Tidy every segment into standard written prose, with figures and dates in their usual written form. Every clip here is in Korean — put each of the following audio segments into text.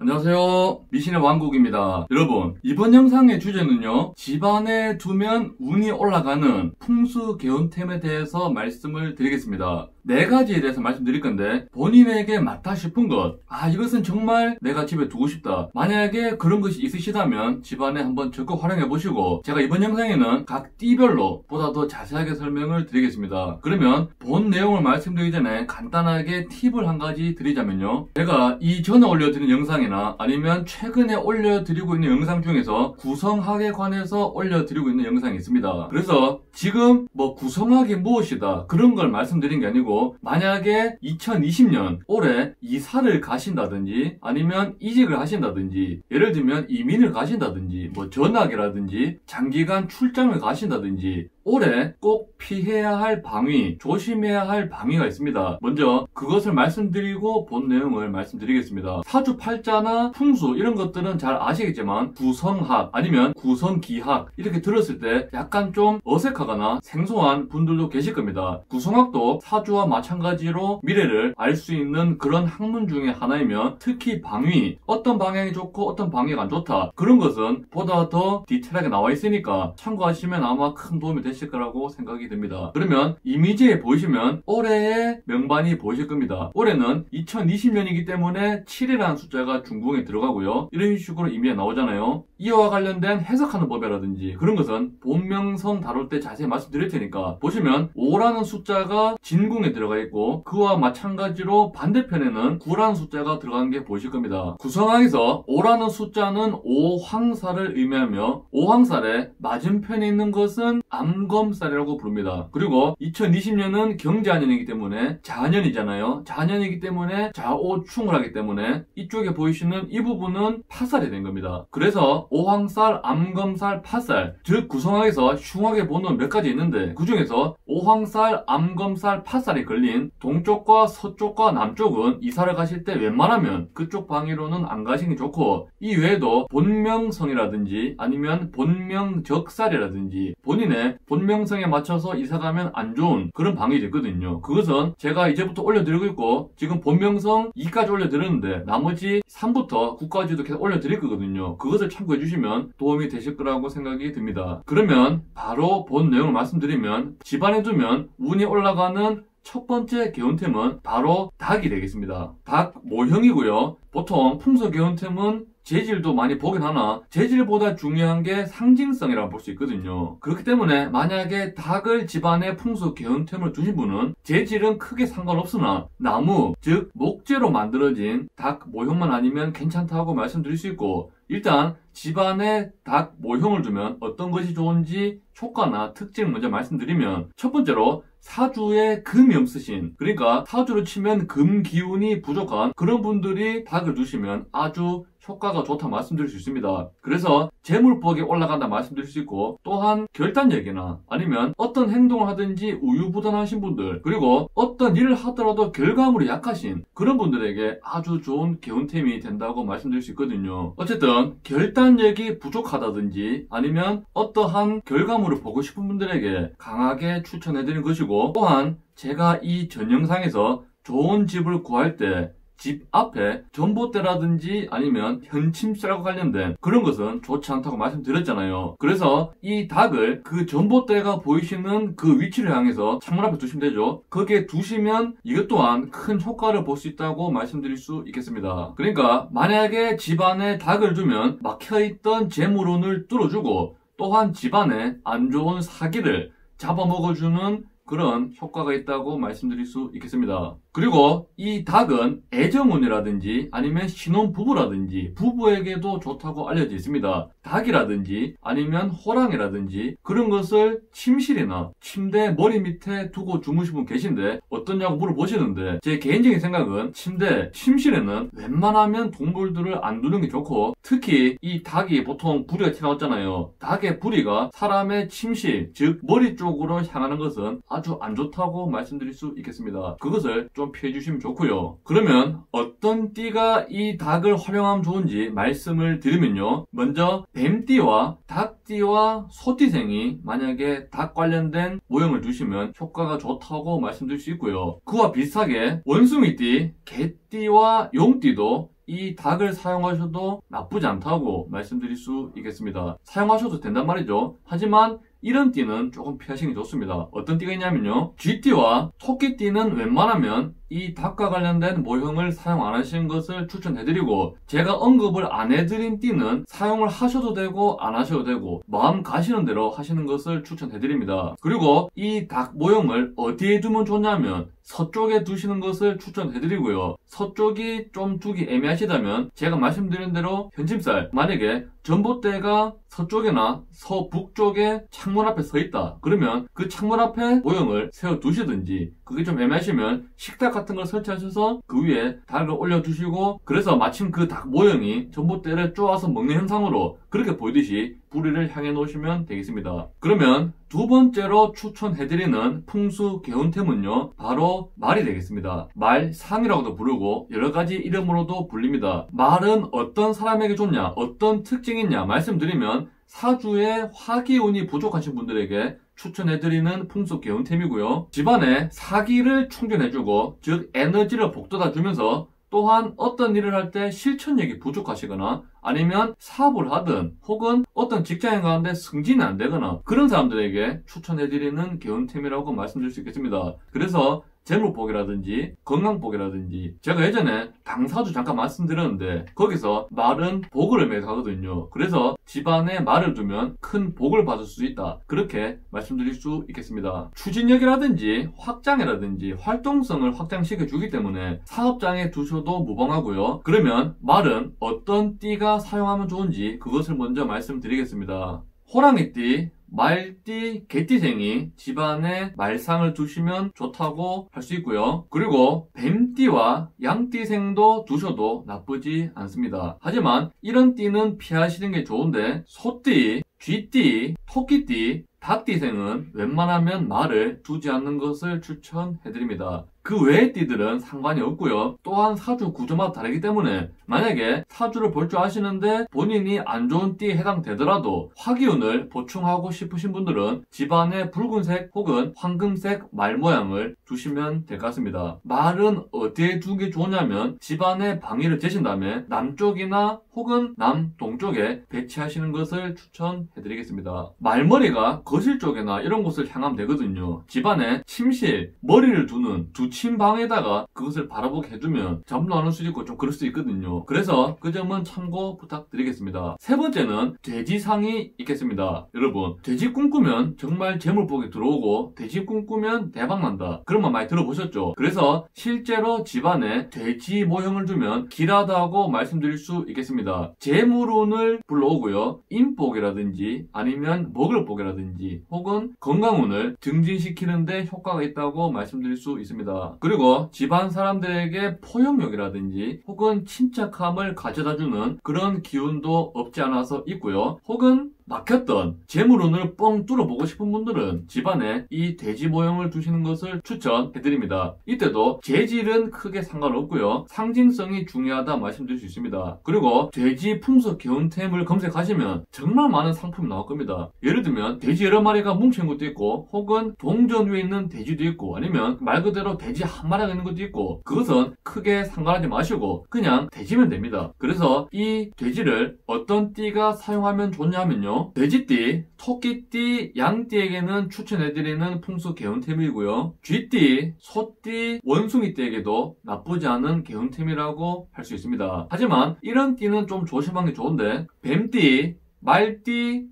안녕하세요, 미신의 왕국입니다. 여러분, 이번 영상의 주제는요, 집안에 두면 운이 올라가는 풍수 개운템에 대해서 말씀을 드리겠습니다. 4가지에 대해서 말씀드릴 건데, 본인에게 맞다 싶은 것, 이것은 정말 내가 집에 두고 싶다, 만약에 그런 것이 있으시다면 집안에 한번 적극 활용해 보시고, 제가 이번 영상에는 각 띠별로 보다 더 자세하게 설명을 드리겠습니다. 그러면 본 내용을 말씀드리기 전에 간단하게 팁을 한 가지 드리자면요, 제가 이전에 올려드린 영상이나 아니면 최근에 올려드리고 있는 영상 중에서 구성학에 관해서 올려드리고 있는 영상이 있습니다. 그래서 지금 구성학이 무엇이다 그런 걸 말씀드린 게 아니고, 만약에 2020년 올해 이사를 가신다든지 아니면 이직을 하신다든지, 예를 들면 이민을 가신다든지 전학이라든지 장기간 출장을 가신다든지, 올해 꼭 피해야 할 방위, 조심해야 할 방위가 있습니다. 먼저 그것을 말씀드리고 본 내용을 말씀드리겠습니다. 사주팔자나 풍수 이런 것들은 잘 아시겠지만, 구성학 아니면 구성기학 이렇게 들었을 때 약간 좀 어색하거나 생소한 분들도 계실 겁니다. 구성학도 사주와 마찬가지로 미래를 알 수 있는 그런 학문 중에 하나이면, 특히 방위, 어떤 방향이 좋고 어떤 방향이 안 좋다 그런 것은 보다 더 디테일하게 나와 있으니까 참고하시면 아마 큰 도움이 되실 거라고 생각이 듭니다. 그러면 이미지에 보시면 올해의 명반이 보이실 겁니다. 올해는 2020년이기 때문에 7이라는 숫자가 중궁에 들어가고요, 이런 식으로 이미지가 나오잖아요. 이와 관련된 해석하는 법이라든지 그런 것은 본명성 다룰 때 자세히 말씀드릴 테니까, 보시면 5라는 숫자가 진궁에 들어가 있고, 그와 마찬가지로 반대편에는 9라는 숫자가 들어간 게 보이실 겁니다. 구성학에서 5라는 숫자는 오황살을 의미하며, 오황살의 맞은편에 있는 것은 암검살이라고 부릅니다. 그리고 2020년은 경자년이기 때문에 자년이잖아요. 자년이기 때문에 좌오충을 하기 때문에 이쪽에 보이시는 이 부분은 파살이 된 겁니다. 그래서 오황살, 암검살, 파살, 즉 구성학에서 흉하게 보는 몇 가지 있는데, 그 중에서 오황살, 암검살, 파살이 걸린 동쪽과 서쪽과 남쪽은 이사를 가실 때 웬만하면 그쪽 방위로는 안 가시는 게 좋고, 이 외에도 본명성이라든지 아니면 본명적살이라든지 본인의 본명성에 맞춰서 이사 가면 안 좋은 그런 방위가 있거든요. 그것은 제가 이제부터 올려드리고 있고, 지금 본명성 2까지 올려드렸는데 나머지 3부터 9까지도 계속 올려드릴 거거든요. 그것을 참고해 주시면 도움이 되실 거라고 생각이 듭니다. 그러면 바로 본 내용을 말씀드리면, 집안에 두면 운이 올라가는 첫 번째 개운템은 바로 닭이 되겠습니다. 닭 모형이고요. 보통 풍수 개운템은 재질도 많이 보긴 하나, 재질보다 중요한 게 상징성이라고 볼 수 있거든요. 그렇기 때문에 만약에 닭을 집안에 풍수 개운템을 두신 분은 재질은 크게 상관없으나 나무, 즉 목재로 만들어진 닭 모형만 아니면 괜찮다고 말씀드릴 수 있고, 일단 집안에 닭 모형을 두면 어떤 것이 좋은지 효과나 특징을 먼저 말씀드리면, 첫 번째로 사주에 금이 없으신, 그러니까 사주로 치면 금 기운이 부족한 그런 분들이 닭을 두시면 아주 효과가 좋다 말씀드릴 수 있습니다. 그래서 재물복이 올라간다 말씀드릴 수 있고, 또한 결단력이나 아니면 어떤 행동을 하든지 우유부단하신 분들, 그리고 어떤 일을 하더라도 결과물이 약하신 그런 분들에게 아주 좋은 개운템이 된다고 말씀드릴 수 있거든요. 어쨌든 결단력이 부족하다든지 아니면 어떠한 결과물을 보고 싶은 분들에게 강하게 추천해드리는 것이고, 또한 제가 이 전 영상에서 좋은 집을 구할 때 집 앞에 전봇대라든지 아니면 현침술하고 관련된 그런 것은 좋지 않다고 말씀드렸잖아요. 그래서 이 닭을 그 전봇대가 보이시는 그 위치를 향해서 창문 앞에 두시면 되죠. 거기에 두시면 이것 또한 큰 효과를 볼 수 있다고 말씀드릴 수 있겠습니다. 그러니까 만약에 집안에 닭을 두면 막혀있던 재물운을 뚫어주고, 또한 집안에 안 좋은 사기를 잡아먹어주는 그런 효과가 있다고 말씀드릴 수 있겠습니다. 그리고 이 닭은 애정운이라든지 아니면 신혼부부라든지 부부에게도 좋다고 알려져 있습니다. 닭이라든지 아니면 호랑이라든지 그런 것을 침실이나 침대 머리 밑에 두고 주무신 분 계신데 어떠냐고 물어보시는데, 제 개인적인 생각은 침실에는 웬만하면 동물들을 안 두는 게 좋고, 특히 이 닭이 보통 부리가 튀어나왔잖아요. 닭의 부리가 사람의 침실, 즉 머리 쪽으로 향하는 것은 아주 안 좋다고 말씀드릴 수 있겠습니다. 그것을 좀 좀 피해 주시면 좋고요. 그러면 어떤 띠가 이 닭을 활용하면 좋은지 말씀을 드리면요. 먼저 뱀띠와 닭띠와 소띠생이 만약에 닭 관련된 모형을 두시면 효과가 좋다고 말씀드릴 수 있고요. 그와 비슷하게 원숭이띠, 개띠와 용띠도 이 닭을 사용하셔도 나쁘지 않다고 말씀드릴 수 있겠습니다. 사용하셔도 된단 말이죠. 하지만 이런 띠는 조금 피하시는 게 좋습니다. 어떤 띠가 있냐면요. 쥐띠와 토끼띠는 웬만하면 이 닭과 관련된 모형을 사용 안 하시는 것을 추천해드리고, 제가 언급을 안 해드린 띠는 사용을 하셔도 되고 안 하셔도 되고 마음 가시는 대로 하시는 것을 추천해드립니다. 그리고 이 닭 모형을 어디에 두면 좋냐면 서쪽에 두시는 것을 추천해드리고요. 서쪽이 좀 두기 애매하시다면 제가 말씀드린 대로 현침살, 만약에 전봇대가 서쪽이나 서북쪽에 창문 앞에 서 있다 그러면 그 창문 앞에 모형을 세워 두시든지, 그게 좀 애매하시면 식탁 같은 걸 설치하셔서 그 위에 닭을 올려두시고, 그래서 마침 그 닭 모형이 전봇대를 쪼아서 먹는 형상으로 그렇게 보이듯이 부리를 향해 놓으시면 되겠습니다. 그러면 두 번째로 추천해드리는 풍수 개운템은요, 바로 말이 되겠습니다. 말상이라고도 부르고 여러 가지 이름으로도 불립니다. 말은 어떤 사람에게 좋냐, 어떤 특징이 있냐 말씀드리면 사주에 화기운이 부족하신 분들에게 추천해드리는 풍수 개운템이고요. 집안에 사기를 충전해주고, 즉 에너지를 북돋아주면서 또한 어떤 일을 할 때 실천력이 부족하시거나 아니면 사업을 하든 혹은 어떤 직장인 가운데 승진이 안 되거나 그런 사람들에게 추천해드리는 개운템이라고 말씀드릴 수 있겠습니다. 그래서 재물복이라든지 건강복이라든지, 제가 예전에 당사주 잠깐 말씀드렸는데 거기서 말은 복을 의미하거든요. 그래서 집안에 말을 두면 큰 복을 받을 수 있다, 그렇게 말씀드릴 수 있겠습니다. 추진력이라든지 확장이라든지 활동성을 확장시켜 주기 때문에 사업장에 두셔도 무방하고요. 그러면 말은 어떤 띠가 사용하면 좋은지 그것을 먼저 말씀드리겠습니다. 호랑이띠, 말띠, 개띠생이 집안에 말상을 두시면 좋다고 할 수 있고요. 그리고 뱀띠와 양띠생도 두셔도 나쁘지 않습니다. 하지만 이런 띠는 피하시는 게 좋은데, 소띠, 쥐띠, 토끼띠, 닭띠생은 웬만하면 말을 두지 않는 것을 추천해드립니다. 그 외의 띠들은 상관이 없고요. 또한 사주 구조마다 다르기 때문에 만약에 사주를 볼 줄 아시는데 본인이 안 좋은 띠에 해당되더라도 화기운을 보충하고 싶으신 분들은 집안에 붉은색 혹은 황금색 말 모양을 두시면 될 것 같습니다. 말은 어디에 두기 좋냐면 집안에 방위를 재신 다음에 남쪽이나 혹은 남동쪽에 배치하시는 것을 추천해드리겠습니다. 말머리가 거실 쪽이나 이런 곳을 향하면 되거든요. 집안에 침실, 머리를 두는 두침방에다가 그것을 바라보게 해두면 잠도 안 올 수도 있고 좀 그럴 수도 있거든요. 그래서 그 점은 참고 부탁드리겠습니다. 세 번째는 돼지상이 있겠습니다. 여러분, 돼지 꿈꾸면 정말 재물복이 들어오고 돼지 꿈꾸면 대박난다, 그런 말 많이 들어보셨죠? 그래서 실제로 집안에 돼지 모형을 두면 길하다고 말씀드릴 수 있겠습니다. 재물운을 불러오고요. 인복이라든지 아니면 먹을복이라든지 혹은 건강운을 증진시키는 데 효과가 있다고 말씀드릴 수 있습니다. 그리고 집안 사람들에게 포용력이라든지 혹은 침착함을 가져다주는 그런 기운도 없지 않아서 있고요. 혹은 막혔던 재물운을 뻥 뚫어보고 싶은 분들은 집안에 이 돼지 모형을 두시는 것을 추천해드립니다. 이때도 재질은 크게 상관없고요. 상징성이 중요하다 말씀드릴 수 있습니다. 그리고 돼지 풍수 개운템을 검색하시면 정말 많은 상품이 나올 겁니다. 예를 들면 돼지 여러 마리가 뭉친 것도 있고, 혹은 동전 위에 있는 돼지도 있고, 아니면 말 그대로 돼지 한 마리가 있는 것도 있고, 그것은 크게 상관하지 마시고 그냥 돼지면 됩니다. 그래서 이 돼지를 어떤 띠가 사용하면 좋냐면요, 돼지띠, 토끼띠, 양띠에게는 추천해드리는 풍수 개운템이고요. 쥐띠, 소띠, 원숭이띠에게도 나쁘지 않은 개운템이라고 할 수 있습니다. 하지만 이런 띠는 좀 조심하는 게 좋은데, 뱀띠, 말띠,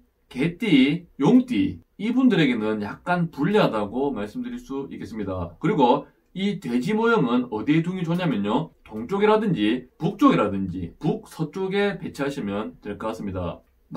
개띠, 용띠, 이분들에게는 약간 불리하다고 말씀드릴 수 있겠습니다. 그리고 이 돼지 모형은 어디에 두기 좋냐면요, 동쪽이라든지 북쪽이라든지 북서쪽에 배치하시면 될 것 같습니다.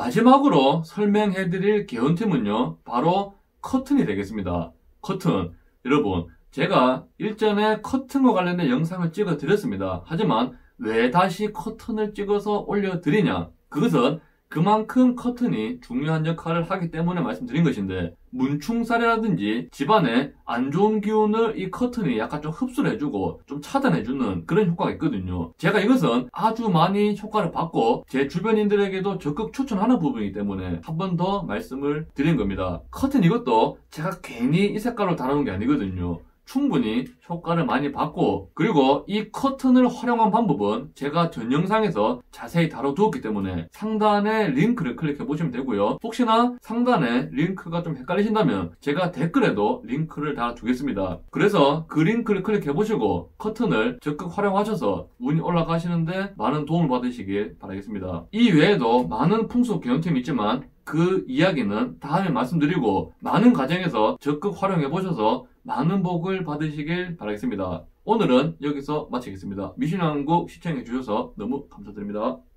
마지막으로 설명해드릴 개운템은요, 바로 커튼이 되겠습니다. 커튼. 여러분, 제가 일전에 커튼과 관련된 영상을 찍어 드렸습니다. 하지만 왜 다시 커튼을 찍어서 올려드리냐? 그것은 그만큼 커튼이 중요한 역할을 하기 때문에 말씀드린 것인데, 문충살이라든지 집안에 안 좋은 기운을 이 커튼이 약간 좀 흡수를 해주고 좀 차단해주는 그런 효과가 있거든요. 제가 이것은 아주 많이 효과를 받고 제 주변인들에게도 적극 추천하는 부분이기 때문에 한 번 더 말씀을 드린 겁니다. 커튼 이것도 제가 괜히 이 색깔로 다루는 게 아니거든요. 충분히 효과를 많이 받고, 그리고 이 커튼을 활용한 방법은 제가 전 영상에서 자세히 다뤄두었기 때문에 상단에 링크를 클릭해 보시면 되고요. 혹시나 상단에 링크가 좀 헷갈리신다면 제가 댓글에도 링크를 달아두겠습니다. 그래서 그 링크를 클릭해 보시고 커튼을 적극 활용하셔서 운이 올라가시는데 많은 도움을 받으시길 바라겠습니다. 이 외에도 많은 풍수 개운템이 있지만 그 이야기는 다음에 말씀드리고, 많은 가정에서 적극 활용해 보셔서 많은 복을 받으시길 바라겠습니다. 오늘은 여기서 마치겠습니다. 미신왕국 시청해 주셔서 너무 감사드립니다.